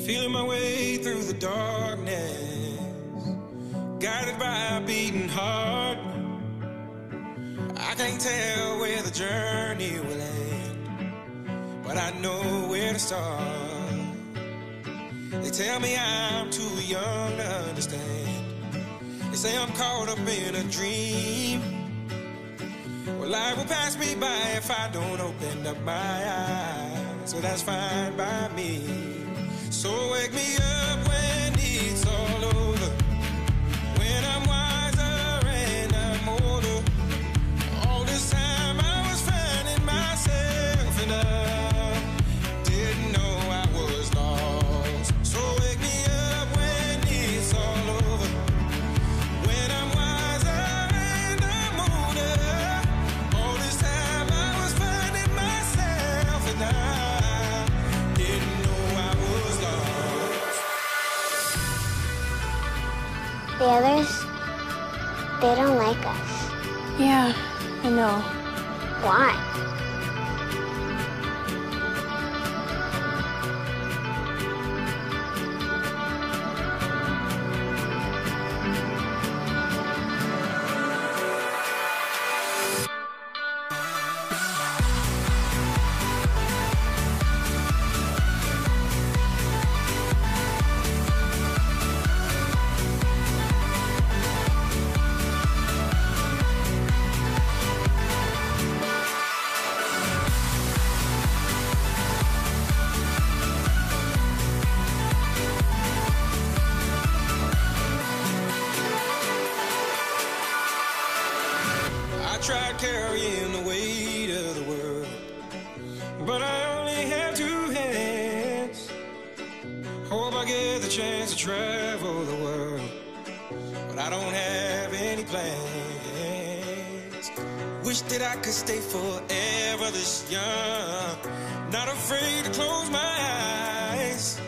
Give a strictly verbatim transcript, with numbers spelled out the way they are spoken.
Feeling my way through the darkness, guided by a beating heart. I can't tell where the journey will end, but I know where to start. They tell me I'm too young to understand. They say I'm caught up in a dream. Well, life will pass me by if I don't open up my eyes. So that's fine by me. So wake me up when it's all over, when I'm wiser and I'm older. All this time I was finding myself and I didn't know I was lost. So wake me up when it's all over, when I'm wiser and I'm older. All this time I was finding myself and I didn't know I was lost. The others, they don't like us. Yeah, I know. Why? I tried carrying the weight of the world, but I only have two hands. Hope I get the chance to travel the world, but I don't have any plans. Wish that I could stay forever this young, not afraid to close my eyes.